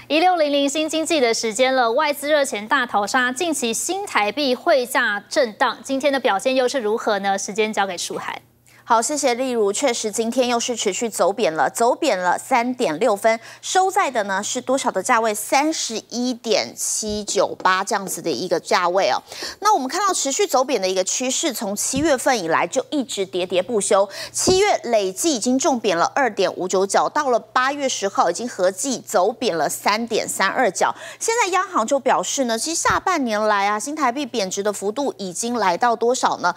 1600新经济的时间了，外资热钱大逃杀，近期新台币汇价震荡，今天的表现又是如何呢？时间交给舒涵。 好，谢谢丽如。确实，今天又是持续走贬了3.6分，收在的呢是多少的价位？31.798这样子的一个价位哦。那我们看到持续走贬的一个趋势，从7月份以来就一直喋喋不休。7月累计已经重贬了2.59角，到了8月10号已经合计走贬了3.32角。现在央行就表示呢，其实下半年来啊，新台币贬值的幅度已经来到多少呢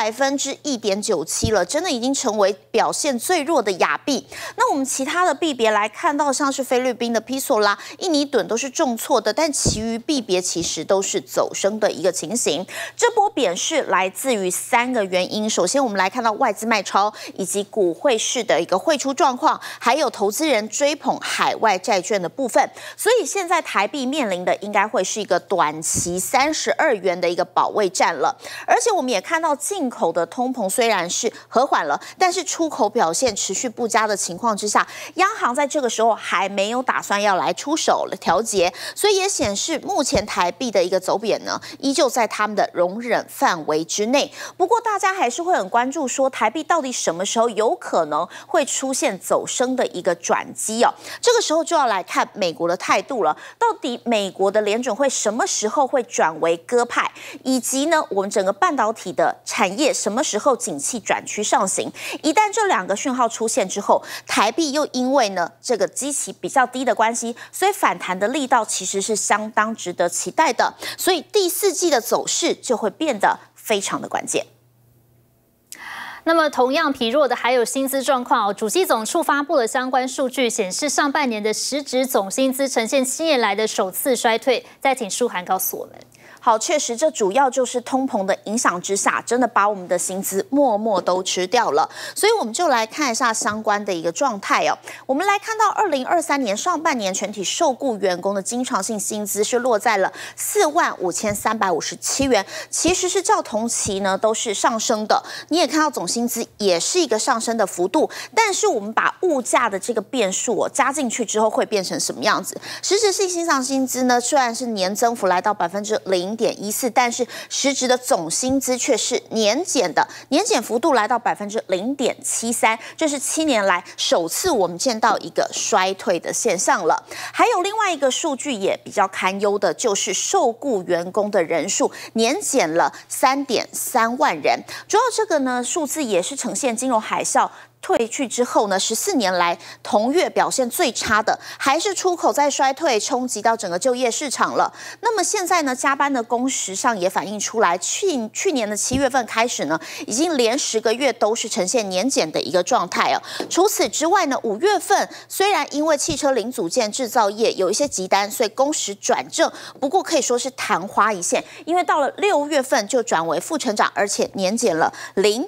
？1.97%了，真的已经成为表现最弱的亚币。那我们其他的币别来看到，像是菲律宾的披索啦、印尼盾都是重挫的，但其余币别其实都是走升的一个情形。这波贬势来自于3个原因。首先，我们来看到外资卖超，以及股汇市的一个汇出状况，还有投资人追捧海外债券的部分。所以现在台币面临的应该会是一个短期32元的一个保卫战了。而且我们也看到进口的通膨虽然是和缓了，但是出口表现持续不佳的情况之下，央行在这个时候还没有打算要来出手调节，所以也显示目前台币的一个走贬呢，依旧在他们的容忍范围之内。不过大家还是会很关注说，台币到底什么时候有可能会出现走升的一个转机哦？这个时候就要来看美国的态度了，到底美国的联准会什么时候会转为鸽派，以及呢，我们整个半导体的产业什么时候景气转趋上行？一旦这2个讯号出现之后，台币又因为呢这个基期比较低的关系，所以反弹的力道其实是相当值得期待的。所以第4季的走势就会变得非常的关键。 那么同样疲弱的还有薪资状况哦。主计总处发布了相关数据，显示上半年的实质总薪资呈现7年来的首次衰退。再请舒涵告诉我们。 好，确实，这主要就是通膨的影响之下，真的把我们的薪资默默都吃掉了。所以我们就来看一下相关的一个状态哦。我们来看到2023年上半年全体受雇员工的经常性薪资是落在了45357元，其实是较同期呢都是上升的。你也看到总薪资也是一个上升的幅度，但是我们把物价的这个变数加进去之后，会变成什么样子？实质性经常薪资呢，虽然是年增幅来到0.14%，但是实质的总薪资却是年减的，年减幅度来到0.73%，这是7年来首次我们见到一个衰退的现象了。还有另外一个数据也比较堪忧的，就是受雇员工的人数年减了3.3万人，主要这个呢数字也是呈现金融海啸退去之后呢，14年来同月表现最差的，还是出口在衰退，冲击到整个就业市场了。那么现在呢，加班的工时上也反映出来，去年的7月份开始呢，已经连10个月都是呈现年减的一个状态哦。除此之外呢，5月份虽然因为汽车零组件制造业有一些急单，所以工时转正，不过可以说是昙花一现，因为到了6月份就转为负成长，而且年减了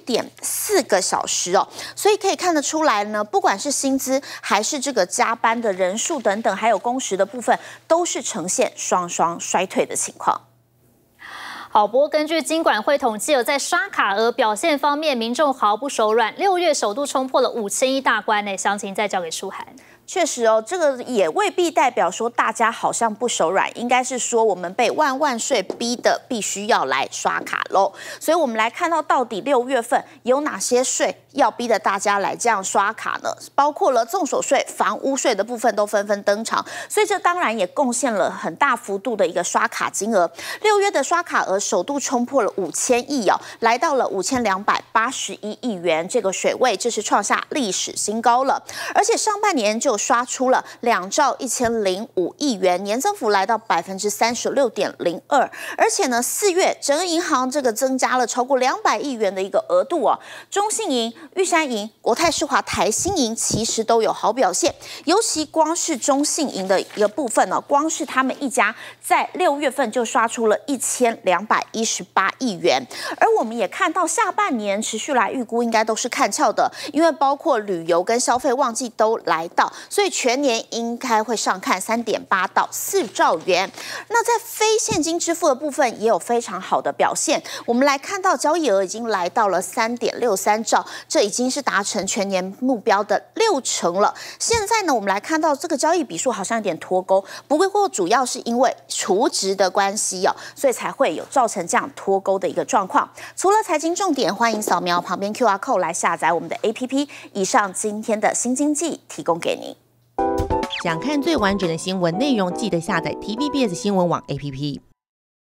0.4个小时哦，所以可以看得出来呢，不管是薪资还是这个加班的人数等等，还有工时的部分，都是呈现双衰退的情况。 好，不过根据金管会统计，有在刷卡额表现方面，民众毫不手软，6月首度冲破了5000亿大关呢。详情再交给舒涵。 确实哦，这个也未必代表说大家好像不手软，应该是说我们被万税逼的必须要来刷卡喽。所以我们来看到底6月份有哪些税要逼得大家来这样刷卡呢？包括了综所税、房屋税的部分都纷纷登场，所以这当然也贡献了很大幅度的一个刷卡金额。6月的刷卡额首度冲破了5000亿哦，来到了5281亿元这个水位，这是创下历史新高了。而且上半年就刷出了2兆1005亿元，年增幅来到36.02%，而且呢，4月整个银行这个增加了超过200亿元的一个额度哦。中信银、玉山银、国泰世华、台新银其实都有好表现，尤其光是中信银的一个部分呢，光是他们一家在6月份就刷出了1218亿元，而我们也看到下半年持续来预估应该都是看俏的，因为包括旅游跟消费旺季都来到。所以全年应该会上看3.8到4兆元。那在非现金支付的部分也有非常好的表现。我们来看到交易额已经来到了3.63兆， 这已经是达成全年目标的60%了。现在呢，我们来看到这个交易笔数好像有点脱钩，不过主要是因为除值的关系哦，所以才会有造成这样脱钩的一个状况。除了财经重点，欢迎扫描旁边 QR code 来下载我们的 APP。以上今天的新经济提供给您。 想看最完整的新闻内容，记得下载 TVBS 新闻网 APP。